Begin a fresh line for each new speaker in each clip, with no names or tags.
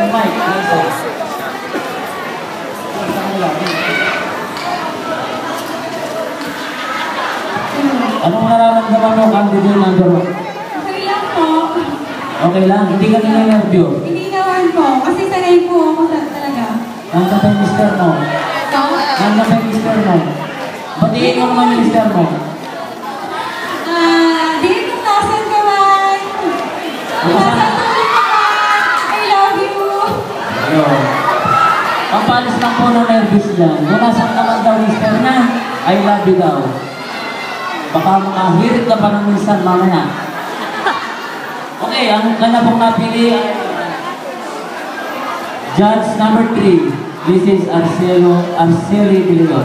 Mike, anong nararamdaman mo, candidate number 1?
Okay lang po.
Okay lang? Hindi ka nila-nervyo?
Hindi naman po, kasi sanay po ako talaga.
Nanda pa yung mister mo? Nanda pa yung mister mo? Batiin mo naman yung mister mo?
Dear 2000 kaman! I love you!
Ayun. Pampalis lang po ng nervous dyan. Kung nasan naman daw mister na, I love you daw. Baka makahirit ka pa ng minsan mamaya. Okay, ang kanya pong napili ay Judge number 3. This is Arceli Bilidor.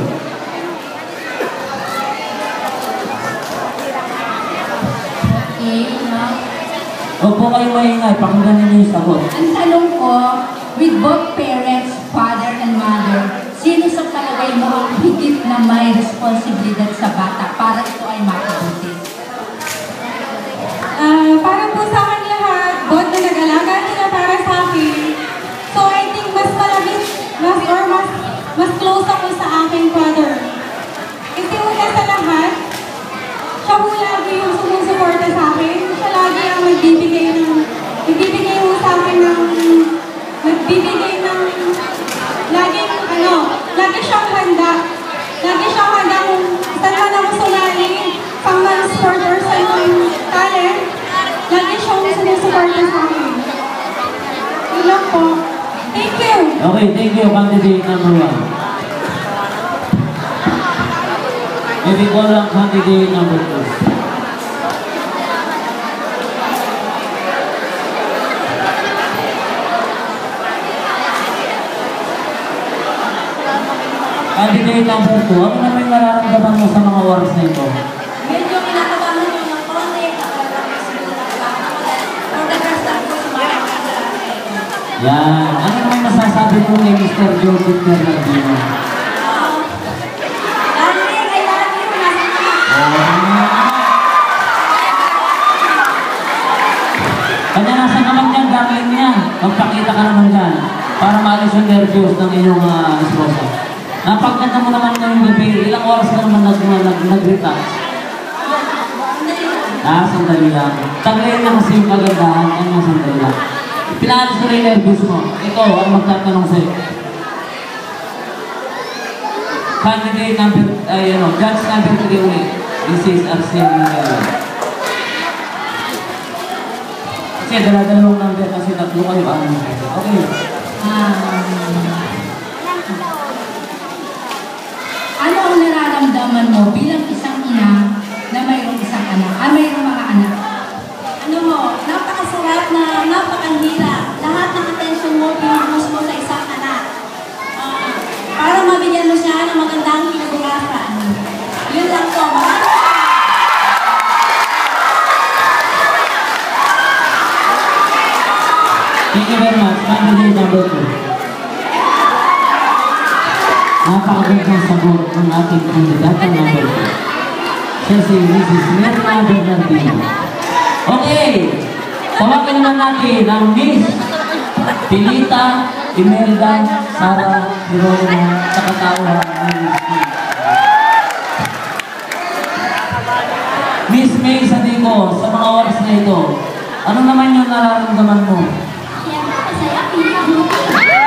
Okay, ma'am.
Huwag po kayo maingay, pakinggan niyo yung sagot.
Ang tanong ko, with both parents, father and mother, sino sa palagay mo ang higit na may responsibilidad sa bata para ito ay makabuti?
Para po sa akin lahat, both na nag-alaga sila para sa akin. So I think mas close ako sa aking father. Kasi una sa lahat, siya po lagi yung sumusuporta sa akin. Siya lagi ang nagbibigay mo sa akin lagi siyang handa. Lagi siyang handa kung saan man ako sumali, pang mga sport or sa talent, lagi siyang sumusuporta sa akin. Ilang po. Thank you!
Okay, thank you, candidate number 1. Maybe ko lang candidate number 2. Candidate number 2, ano naman yung nararamdaman mo sa mga oras na ito?
Medyo kinakabahan ko ng konti, for the first time ko
Yan. Ano naman masasabi mo kay Mr. Joseph Bernardino?
Darling, I love you.
Kanya nasa naman dyan, darling niya. Magpakita ka naman dyan para maalis yung nervyos ng inyong esposa. Napagkanta mo naman ngayong gabi, ilang oras ka naman nag-retouch? Sandali lang. Tagayin na kasi yung kagandahan, ano sandali lang. Pinaalis ko rin yung nervyos mo. Ikaw, ang magtatanong sa'yo. Candidate number, judge number 3 ulit. This is Arceli. Kasi dala-dalawang number kasi tatlo kayo. Okay.
Ano ang nararamdaman mo bilang isang ina na mayroong isang anak, mayroong mga anak?
Ano mo, napakasarap na napakahirap. Lahat ng atensyon mo, pinubos mo sa isang anak. Para mabigyan mo siya ng magandang kinabukasan. Yun lang po.
Thank you very much. Candidate number 2. Napakagandang sagot ng ating kandidata number 2. Siya si Mrs. Mirna Bernardino. Okay! Tawagan naman natin ang Miss Pilita Imelda Sara Hirono sa katauhan ng Miss May Sadico, sa mga oras na ito, ano naman yung nararamdaman mo?
Siyempre, masaya, pinakabuti.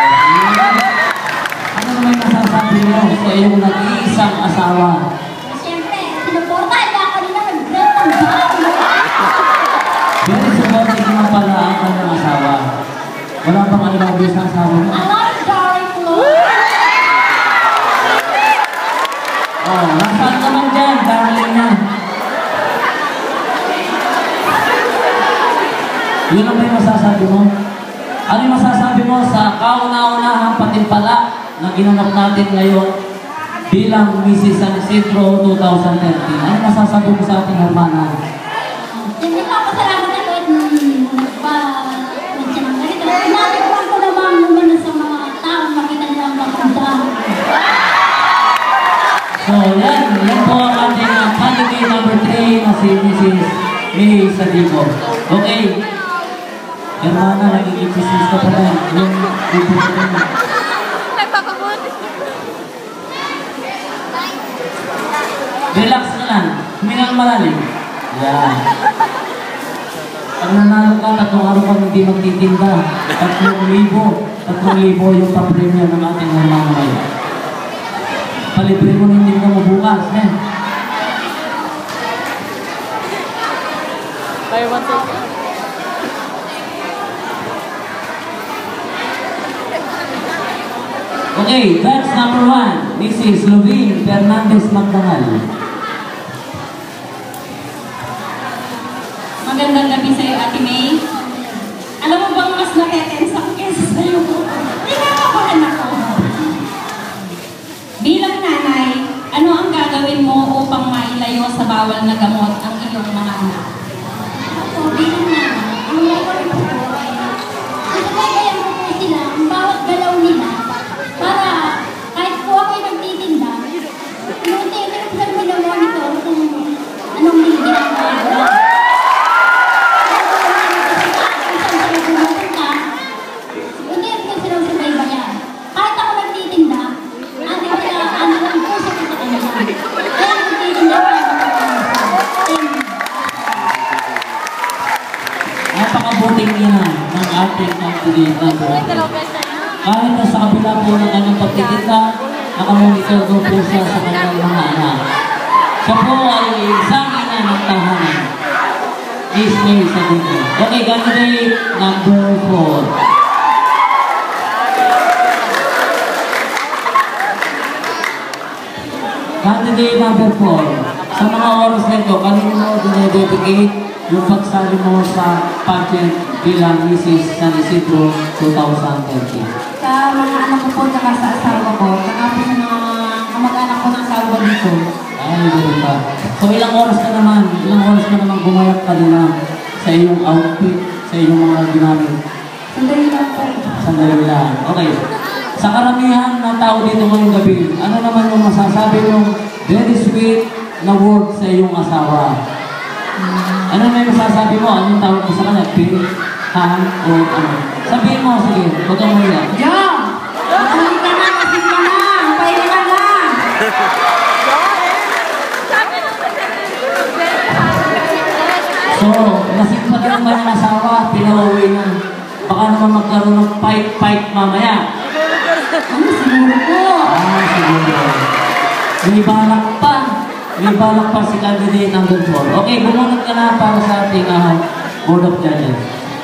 Ano naman yung masasabi mo sa iyong nag-iisang asawa?
Siyempre, sinuporta, kaya kanina nag-break ang
Very supportive naman pala ang kanyang asawa. Wala pang alibabi sa asawa mo.
I love you, darling mo.
Oh, nasaan naman dyan, darling na. Yun ang may masasabi mo? Ano yung masasabi mo sa kauna-unahang patimpala na ginanap natin ngayon bilang Mrs. San Isidro 2013? Ano masasabi mo sa ating hermana?
Siyempre, papasalamat ako at nagsimangan ganito. Pinatikuan ko naman naman sa mga taong makita nila ang maganda.
So, yan po ang ating candidate number 3 na si Mrs. May Sadico. Okay. Hermana, nagiging-chismis ka pa rin. Yung pupunta mo. Relax ka lang. Humingang malalim. Yan. Pag nanalo ka, 3 araw ka hindi magtitinda. 3,000. 3,000 yung papremyo ng ating hermano ngayon. Palibre mo ng tinda mo bukas, eh. Okay, that's number 1. Mrs. Lovine Fernandez Magdangal.
Magandang gabi sa'yo, Ate May. Alam mo bang mas natetense ako kesa sa'yo? Tinakabahan ako. Bilang nanay, ano ang gagawin mo upang mailayo sa bawal na gamot ang iyong mga anak?
Ako, bilang nanay, ang gagawin ko po ay itagayan ko po sila ang bawat galaw nila para kahit po ako'y nagtitinda, unti-unti ko lang minamonitor kung anong hindi ginagawa nila.
Napakabuting niya ng ating candidate number 2. Kahit na sa kabila po ng kanyang pagtitinda, nakamonitor ko po siya sa kanyang mga anak. Siya po ay isang ina ng tahanan. Miss May Sagundo. Okay, candidate number 4. Candidate number 4. Sa mga oras nito, kanino mo dinededicate yung pagsali mo sa pageant bilang Mrs. San Isidro 2013.
Sa mga anak ko po, saka sa asawa ko, saka po sa mga kamag-anak ko ng asawa dito.
Ay, gano'n ba? So, ilang oras ka naman gumayap ka na sa iyong outfit, sa iyong mga ginamit?
Sandali lang po.
Sandali lang. Okay. Sa karamihan ng tao dito ngayong gabi, ano naman yung masasabi mong very sweet na word sa iyong asawa? Ano na yung masasabi mo? Anong tawag mo sa kanya? Pin, han, o ano? Sabihin mo, sige. Huwag kang mahiya.
Jom! Masalik ka na! Masik ka na! Pahinga ka na!
So, nasip pa din ba ng asawa? Pinauwi na. Baka naman magkaroon ng fight mamaya.
Ano siguro po?
Siguro. May balak pa. May balak pa si candidate number 4. Okay, bumunod ka na para sa ating Board of Judges.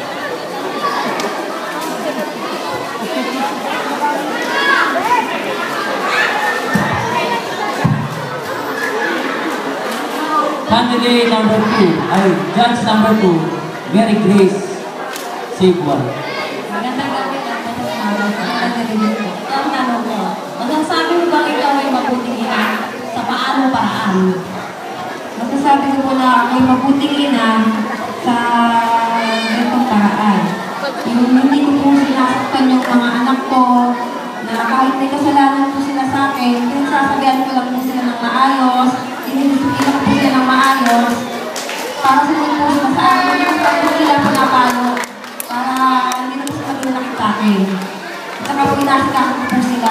Candidate number 2, ay judge number 2, Mary Grace Sigwar.
Magandang gabi lang po sa mga ang tanong ko, masasabi mo ba ikaw ay mabuting ina sa paano paraan?
Masasabi ko po na ako'y mabuting ina sa itong paraan. Yung hindi ko po sinasaktan yung mga anak ko, na kahit may kasalanan po sila sa akin, pinagsasabihan ko lang po sila ng maayos, dinidisiplina ko po sila ng maayos, para sumunod po sila sa akin, hindi ko sila po napalo, para hindi na po sila pinakit sa akin. At saka po inasikaso ko po sila.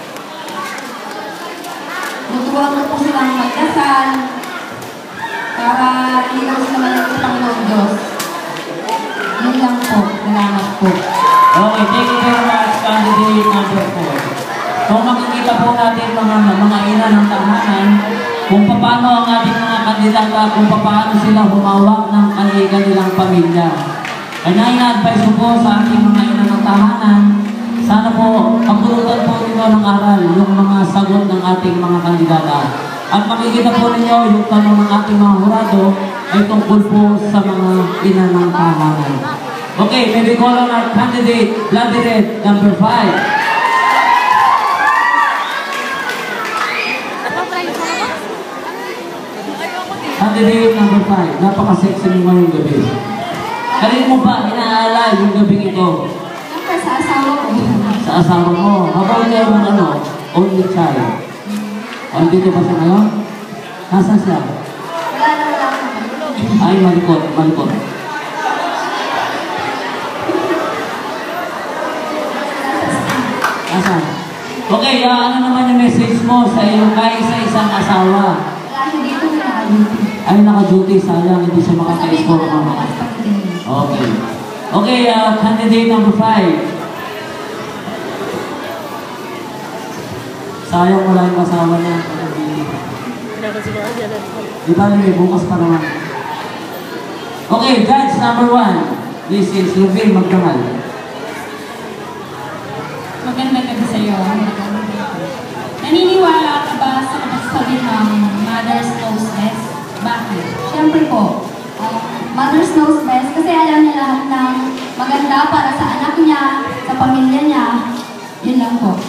Tuturuan ko po silang magdasal, para hindi lang sila malamit sa Panginoon Diyos. Yun lang po. Salamat po.
Okay, thank you very much, candidate number 4. Kung makikita po natin mga ina ng tahanan, kung paano ang ating mga kandidata, kung paano sila humawak ng kanilang pamilya. Kaya ina-advise ko po sa ating mga ina ng tahanan, sana po, pagpulutan po nito ng aral yung mga sagot ng ating mga kandidata. At makikita po ninyo yung tanong ng ating mga hurado ay tungkol po sa mga ina ng tahanan. Okay, may we call on our candidate, Bloody Red, number 5. Candidate number 5, napaka-sexy mo ngayong gabi. Kanina mo ba inaalala yung gabing ito?
Siyempre sa asawa ko.
Sa asawa mo, habang kayo ng only child. Dito ba siya ngayon? Nasaan siya?
Wala na.
Ay, malikot. Asan? Okay, ano naman yung message mo sa iyong kaisa-isang asawa?
Wala siya dito na duty.
Ay, naka-duty. Sayang, hindi siya makaka-score ng mga. Okay. Okay, candidate number 5. Sayang wala yung asawa niya. Di ba may bukas pa naman? Okay, judge number 1. This is Luvin Magdangal.
Maganda gabi sa'yo. Naniniwala ka ba sa kapagsabi ng mother's knows best? Bakit?
Siyempre po, mother's knows best kasi alam niya lahat ng maganda para sa anak niya, sa pamilya niya. Yun lang po.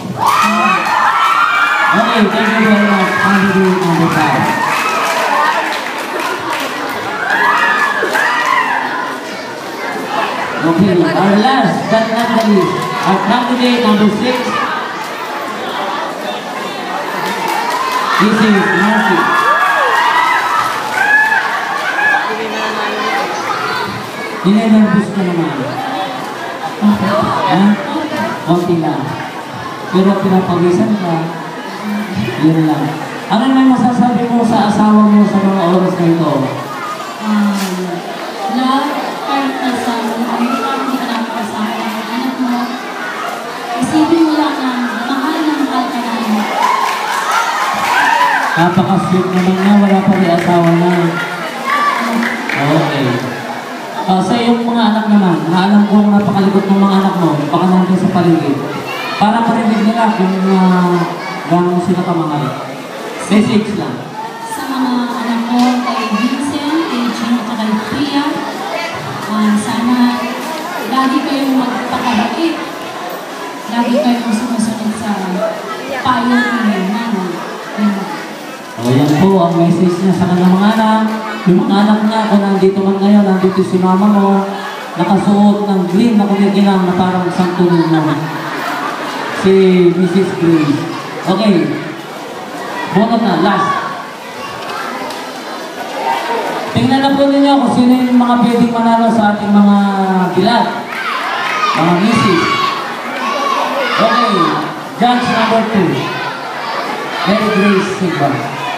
Okay, thank you very much. Candidate number 5. Okay, our last but not the least, our candidate number 6. This is Nancy. Ninenervous ka naman. Ha? Okay lang. Pero pinapawisan ka. Yun lang. Ano naman masasabi mo sa asawa mo sa mga oras na ito?
Love, kahit nasa hindi ka nakakasama ng anak mo, isipin mo lang na mahal ka namin.
Napaka-sweet naman niya, wala pa rin asawa na. Okay. Sa iyong mga anak naman, naalam kong napakalikot ng mga anak mo, baka nandun sa paligid. Para marinig nila kung gano'n sila kamahal. Message lang.
Sa mga anak ko, kay Vincent, kay Jim, at kay Priya, sana lagi kayong magpakabait. Lagi kayong sumusunod sa payo ni Mama.
O yan po ang message niya sa kanyang mga anak. Yung mga anak niya, kung nandito man ngayon, nandito si mama mo, nakasuot ng green na kumikinang na parang isang tulong mo. Si Mrs. Green. Okay. Bonot na, last. Tingnan na po ninyo kung sino yung mga pwedeng manalo sa ating mga bilat. Mga Mrs. Okay. Judge number 2. Mary Grace Sigba.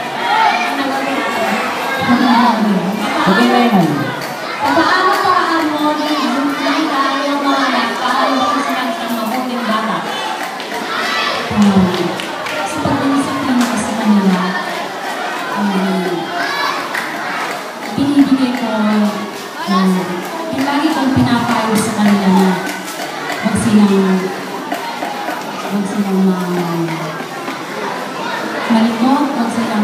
Okay na yun.
Paano paraan mo nakita yung mga anak para yung sila ng mabuting bata?
Sa pag-inisip ko sa kanila, binibigay ko, lagi kong pinapayo sa kanila na huwag silang malikot, huwag silang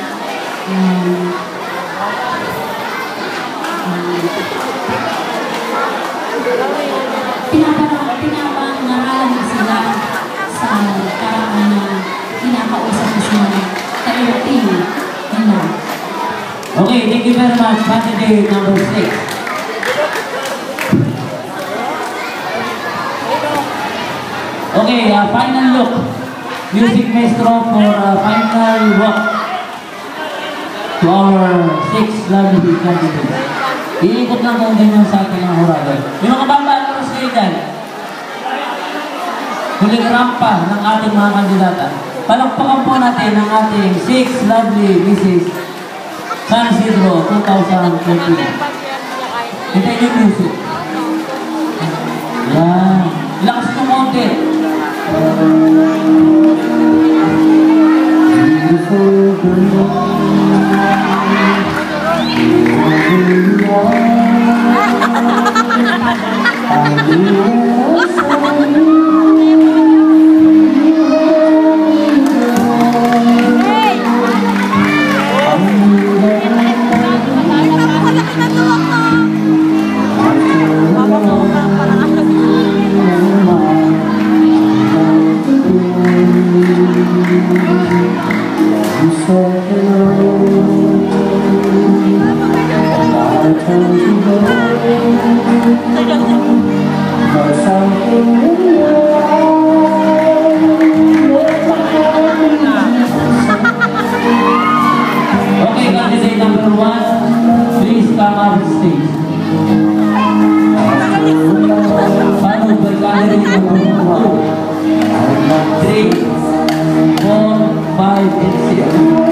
pinapangaralan ko sila sa paraan na pinakausap ko sila sa routine nila.
Okay, thank you very much. Candidate number 6. Okay, final look. Music maestro for final walk to our 6 lovely candidates. Iikot lang kung ganyan sa ating mga hurado. Yung mga bata, ano kayo dyan? Huling rampa ng ating mga kandidata. Palakpakan po natin ang ating 6 lovely Mrs. San Isidro 2020. Hintayin yung music. Yan. Lakas ng konti. Okay, candidate number 1, please come up the stage. Followed by candidate number 2. 3, 4, 5, and 6.